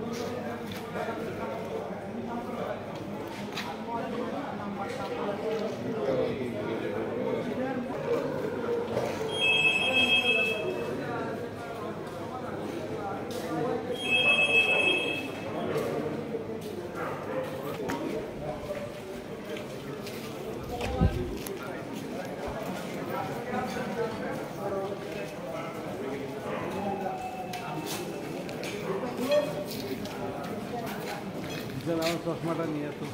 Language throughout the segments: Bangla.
চশমাটা নিয়ে তো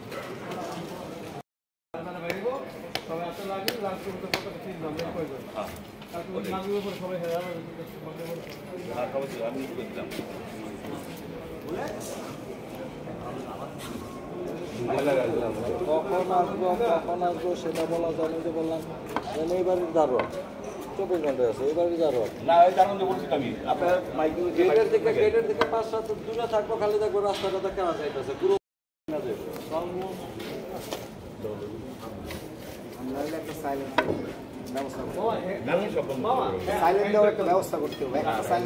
কখন আসবো সেটা বলা যায় যে বললাম এইবারের দারোয়ান 24 ঘন্টা আছে এইবারের দারোয়ান না ওই দারোয়ান বলছি আমি আপনার গেটের দিকে 5-7 দূরে থাকবো খালি দেখবো রাস্তাটা কেনা যাইতেছে পুরো ব্যবস্থা করতে হবে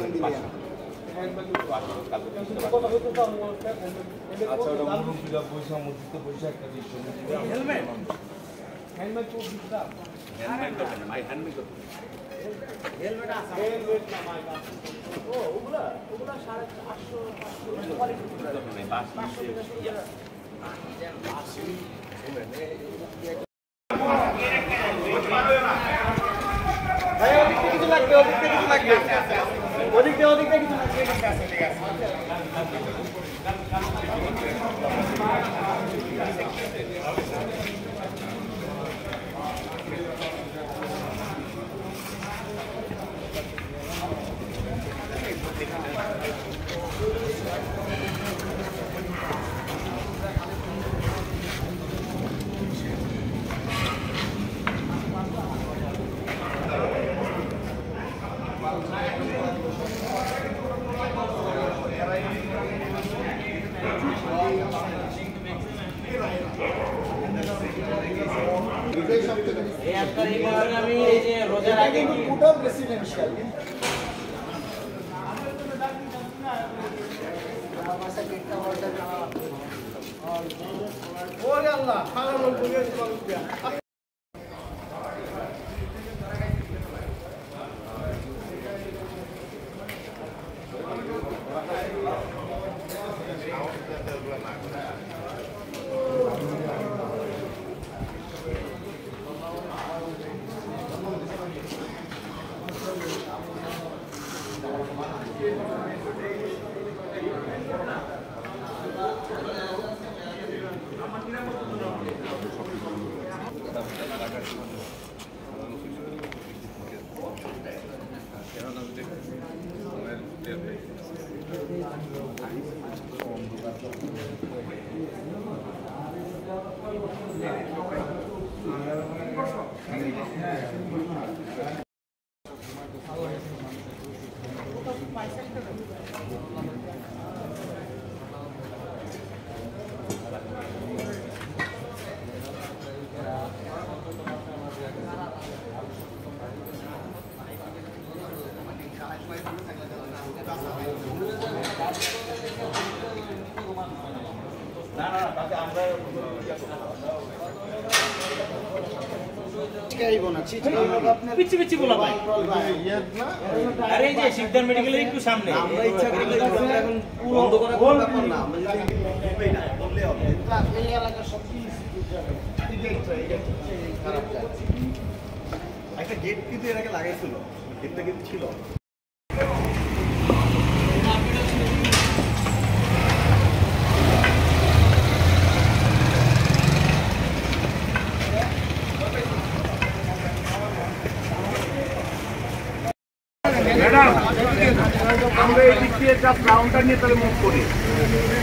শিকদার মেডিকেলের একটু সামনে আমরা ইচ্ছা করি এখন বন্ধ করা ব্যাপার না আমরা যদি দিবেই না বললে হবে এই এলাকার সব একটা গেট কিন্তু এর আগে লাগাইছিল গেটটা কিন্তু ছিল আমরা এই দিক দিয়ে যা ব্রাউনটা নিয়ে তাহলে মুভ করি